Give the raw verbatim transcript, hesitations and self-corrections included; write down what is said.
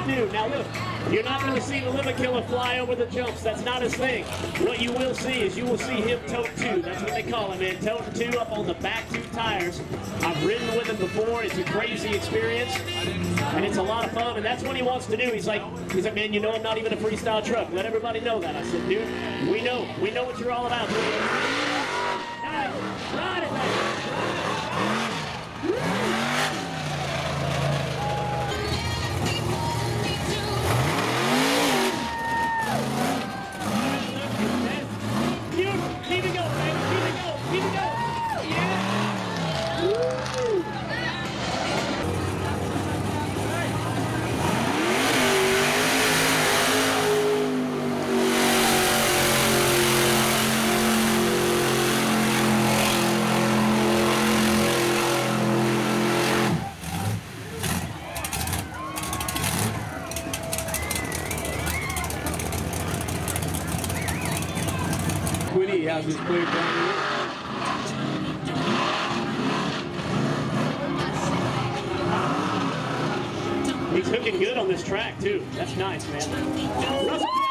do. Now look, you're not going to see the Limit Killer fly over the jumps. That's not his thing. What you will see is you will see him tote two. That's what they call him, man. Tote two up on the back two tires. I've ridden with him before. It's a crazy experience, and it's a lot of fun, and that's what he wants to do. He's like, he's like, man, you know I'm not even a freestyle truck. Let everybody know that. I said, dude, we know. We know what you're all about. Nice. Ride it, man. Keep it going, baby. Keep it going. Keep it going. Yeah. Woo. Quiddy has his clear down here. He's hooking good on this track too. That's nice, man. Russell